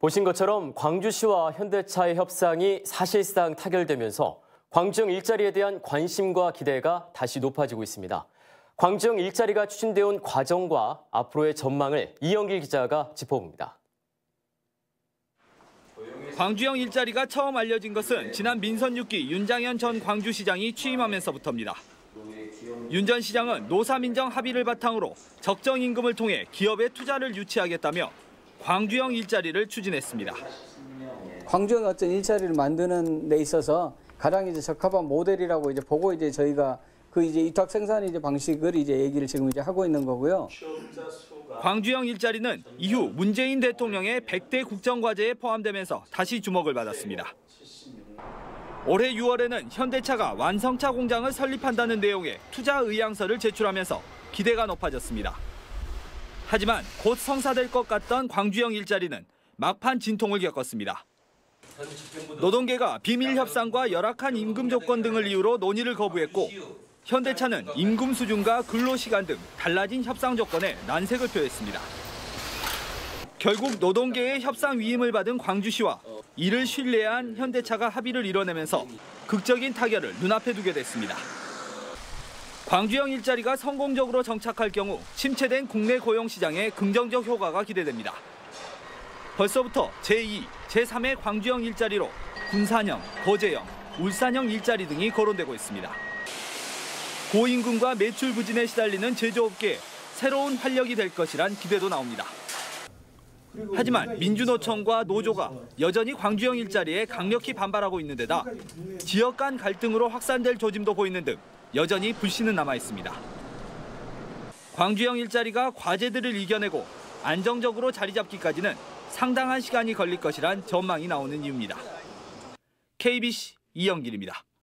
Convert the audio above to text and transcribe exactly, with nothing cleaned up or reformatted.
보신 것처럼 광주시와 현대차의 협상이 사실상 타결되면서 광주형 일자리에 대한 관심과 기대가 다시 높아지고 있습니다. 광주형 일자리가 추진되어 온 과정과 앞으로의 전망을 이영길 기자가 짚어봅니다. 광주형 일자리가 처음 알려진 것은 지난 민선 육 기 윤장현 전 광주시장이 취임하면서부터입니다. 윤 전 시장은 노사민정 합의를 바탕으로 적정 임금을 통해 기업에 투자를 유치하겠다며 광주형 일자리를 추진했습니다. 광주형 어떤 일자리를 만드는 데 있어서 가장 이제 적합한 모델이라고 이제 보고 이제 저희가 그 이제 위탁 생산 이제 방식을 이제 얘기를 지금 이제 하고 있는 거고요. 광주형 일자리는 이후 문재인 대통령의 백 대 국정과제에 포함되면서 다시 주목을 받았습니다. 올해 유월에는 현대차가 완성차 공장을 설립한다는 내용의 투자 의향서를 제출하면서 기대가 높아졌습니다. 하지만 곧 성사될 것 같던 광주형 일자리는 막판 진통을 겪었습니다. 노동계가 비밀 협상과 열악한 임금 조건 등을 이유로 논의를 거부했고 현대차는 임금 수준과 근로시간 등 달라진 협상 조건에 난색을 표했습니다. 결국 노동계의 협상 위임을 받은 광주시와 이를 신뢰한 현대차가 합의를 이뤄내면서 극적인 타결을 눈앞에 두게 됐습니다. 광주형 일자리가 성공적으로 정착할 경우 침체된 국내 고용 시장에 긍정적 효과가 기대됩니다. 벌써부터 제이, 제삼의 광주형 일자리로 군산형, 거제형, 울산형 일자리 등이 거론되고 있습니다. 고임금과 매출 부진에 시달리는 제조업계에 새로운 활력이 될 것이란 기대도 나옵니다. 하지만 민주노총과 노조가 여전히 광주형 일자리에 강력히 반발하고 있는 데다 지역 간 갈등으로 확산될 조짐도 보이는 등 여전히 불씨는 남아 있습니다. 광주형 일자리가 과제들을 이겨내고 안정적으로 자리 잡기까지는 상당한 시간이 걸릴 것이란 전망이 나오는 이유입니다. 케이비씨 이영길입니다.